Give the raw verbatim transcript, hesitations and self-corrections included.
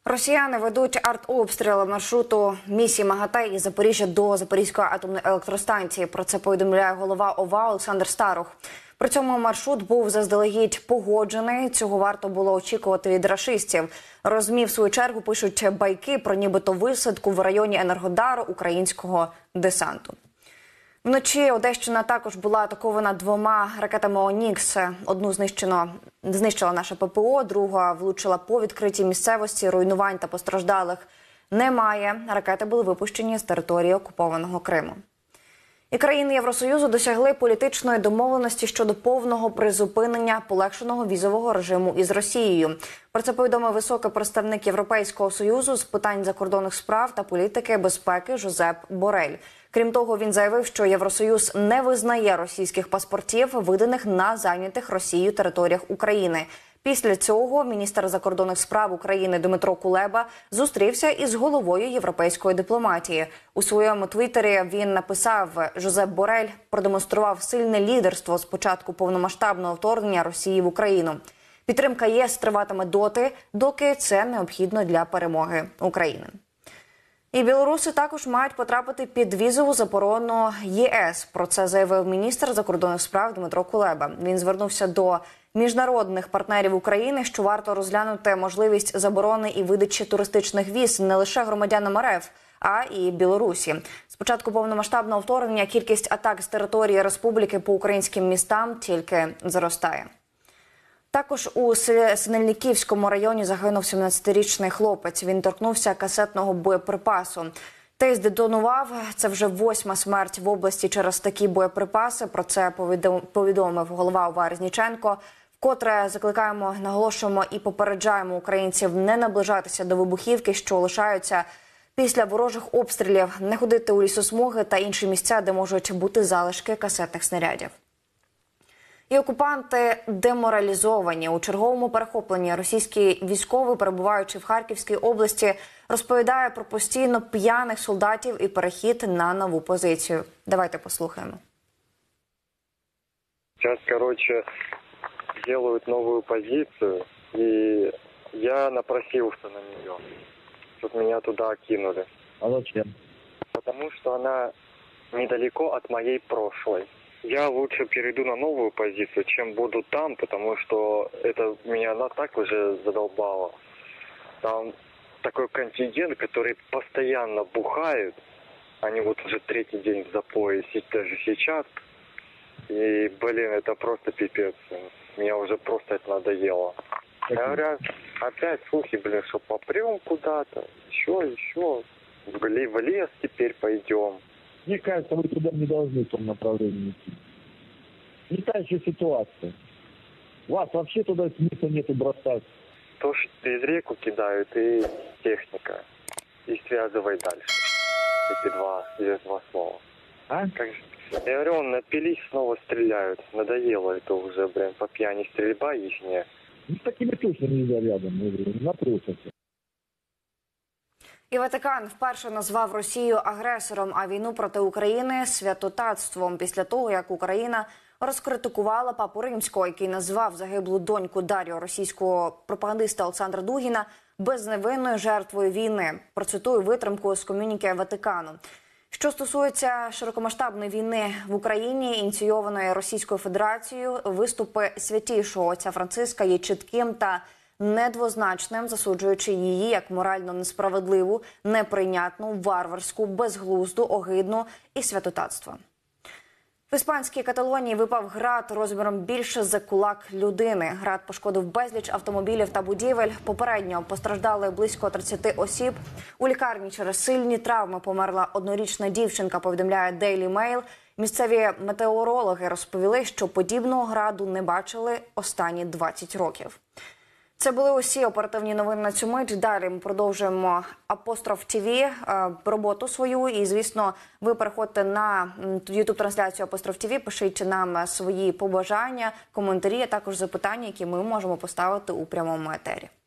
Росіяни ведуть артобстріли маршруту місії МАГАТЕ із Запоріжжя до Запорізької атомної електростанції. Про це повідомляє голова ОВА Олександр Старух. При цьому маршрут був заздалегідь погоджений. Цього варто було очікувати від рашистів. РОЗМІ, в свою чергу, пишуть байки про нібито висадку в районі Енергодару українського десанту. Вночі Одещина також була атакована двома ракетами «Онікс». Одну знищено, знищила наша ППО, друга влучила по відкритій місцевості. Руйнувань та постраждалих немає. Ракети були випущені з території окупованого Криму. І країни Євросоюзу досягли політичної домовленості щодо повного призупинення полегшеного візового режиму із Росією. Про це повідомив високий представник Європейського Союзу з питань закордонних справ та політики безпеки Жозеп Борель. Крім того, він заявив, що Євросоюз не визнає російських паспортів, виданих на зайнятих Росією територіях України. Після цього міністр закордонних справ України Дмитро Кулеба зустрівся із головою європейської дипломатії. У своєму твіттері він написав: «Жозеп Борель продемонстрував сильне лідерство з початку повномасштабного вторгнення Росії в Україну. Підтримка ЄС триватиме доти, доки це необхідно для перемоги України». І білоруси також мають потрапити під візову заборону ЄС. Про це заявив міністр закордонних справ Дмитро Кулеба. Він звернувся до міжнародних партнерів України, що варто розглянути можливість заборони і видачі туристичних віз не лише громадянам РФ, а і Білорусі. З початку повномасштабного вторгнення кількість атак з території республіки по українським містам тільки зростає. Також у Синельниківському районі загинув сімнадцятирічний хлопець. Він торкнувся касетного боєприпасу. Той здетонував. Це вже восьма смерть в області через такі боєприпаси. Про це повідомив голова ОВА Резніченко. Вкотре закликаємо, наголошуємо і попереджаємо українців не наближатися до вибухівки, що лишаються після ворожих обстрілів, не ходити у лісосмуги та інші місця, де можуть бути залишки касетних снарядів. І окупанти деморалізовані. У черговому перехопленні російський військовий, перебуваючи в Харківській області, розповідає про постійно п'яних солдатів і перехід на нову позицію. Давайте послухаємо. Сейчас, короче, делают новую позицию, и я напросился на нее, чтобы меня туда кинули. А зачем? Потому что она недалеко от моей прошлой. Я лучше перейду на новую позицию, чем буду там, потому что это меня она так уже задолбало. Там такой контингент, который постоянно бухает. Они вот уже третий день в запое, даже сейчас. И, блин, это просто пипец. Меня уже просто это надоело. Говорят, опять слухи, блин, что попрем куда-то, еще, еще. В лес теперь пойдем. Мне кажется, вы туда не должны в том направлении идти. Не та еще ситуация. Вас вообще туда смысла нету бросать. То, что через реку кидают, и техника. И связывай дальше. Эти два, эти два слова. А? Как же? Я говорю, напились, снова стреляют. Надоело это уже, блин, по пьяни стрельба ихняя. Ну, с такими точно нельзя рядом, я говорю, напросятся. І Ватикан вперше назвав Росію агресором, а війну проти України – святотатством, після того, як Україна розкритикувала папу Римського, який назвав загиблу доньку Дар'ю російського пропагандиста Олександра Дугіна безневинною жертвою війни. Процитую витримку з комюніке Ватикану. Що стосується широкомасштабної війни в Україні, ініційованої Російською Федерацією, виступи святішого отця Франциска є чітким та недвозначним, засуджуючи її як морально несправедливу, неприйнятну, варварську, безглузду, огидну і святотатство. В іспанській Каталонії випав град розміром більше за кулак людини. Град пошкодив безліч автомобілів та будівель. Попередньо постраждали близько тридцяти осіб. У лікарні через сильні травми померла однорічна дівчинка, повідомляє Daily Mail. Місцеві метеорологи розповіли, що подібного граду не бачили останні двадцять років. Це були усі оперативні новини на цю мить. Далі ми продовжуємо Апостроф ТВ, роботу свою. І, звісно, ви переходьте на ютуб-трансляцію Апостроф ТВ, пишіть нам свої побажання, коментарі, а також запитання, які ми можемо поставити у прямому етері.